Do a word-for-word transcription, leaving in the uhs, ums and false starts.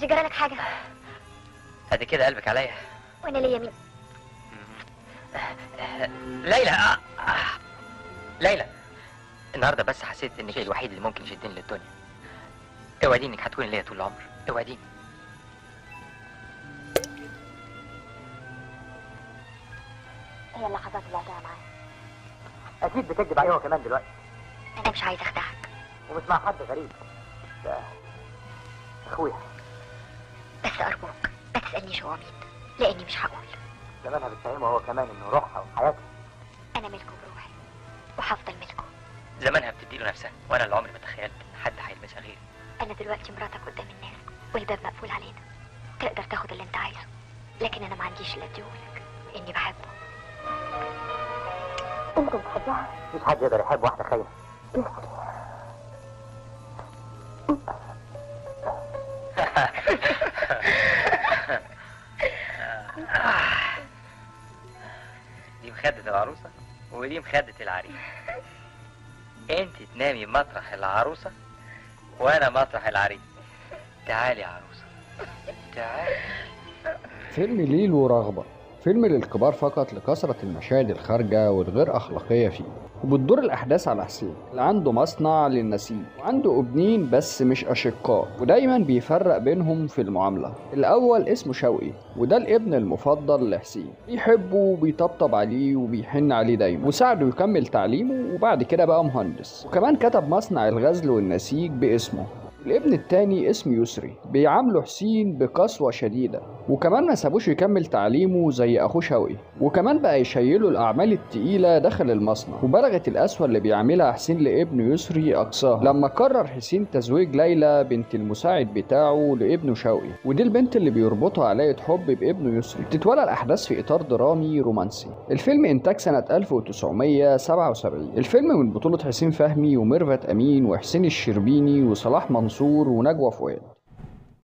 جرالك حاجه؟ قد كده قلبك عليا. وانا ليا مين؟ ليلى. آه. آه. ليلى، النهارده بس حسيت انك الشيء الوحيد اللي ممكن يشدني للدنيا. اوعديني انك هتكوني ليا طول العمر، اوعديني. هي اللحظات اللي قضيها معاه. اكيد بتكذب عليه هو كمان دلوقتي. انا مش عايز اخدعك ومش مع حد غريب، ده اخويا. بس ارجوك ما تسالنيش هو مين، لاني مش هقول. زمانها بتفهمه هو كمان انه روحها وحياتها. انا ملكه بروحي وهفضل ملكه. زمانها بتديله نفسها، وانا اللي عمري ما تخيلت ان حد هيلمسها غيري. انا دلوقتي مراتك قدام الناس والباب مقفول علينا، تقدر تاخد اللي انت عايزه، لكن انا ما عنديش اللي اديهولك، اني بحبه. انت بتحبها؟ مفيش حد يقدر يحب واحده خاينه. دي مخدة العروسة ودي مخدة العريس. انت تنامي مطرح العروسة وانا مطرح العريس. تعالي يا عروسة، تعالي. فيلم ليل ورغبة، فيلم للكبار فقط لكثرة المشاهد الخارجة والغير أخلاقية فيه، وبتدور الأحداث على حسين اللي عنده مصنع للنسيج وعنده ابنين بس مش أشقاء، ودايما بيفرق بينهم في المعاملة. الأول اسمه شوقي وده الابن المفضل لحسين، بيحبه وبيطبطب عليه وبيحن عليه دايما وساعده يكمل تعليمه، وبعد كده بقى مهندس وكمان كتب مصنع الغزل والنسيج باسمه. الابن التاني اسمه يسري، بيعامله حسين بقسوة شديدة وكمان ما سابوش يكمل تعليمه زي اخوه شوقي، وكمان بقى يشيله الاعمال التقيلة داخل المصنع. وبلغت القسوة اللي بيعملها حسين لابنه يسري اقصاها لما قرر حسين تزويج ليلى بنت المساعد بتاعه لابنه شوقي، ودي البنت اللي بيربطها علاقة حب بابنه يسري. بتتولى الاحداث في اطار درامي رومانسي. الفيلم انتاج سنة ألف وتسعمية وسبعة وسبعين. الفيلم من بطولة حسين فهمي وميرفت امين وحسين الشربيني وصلاح منصور ونجوى فؤاد.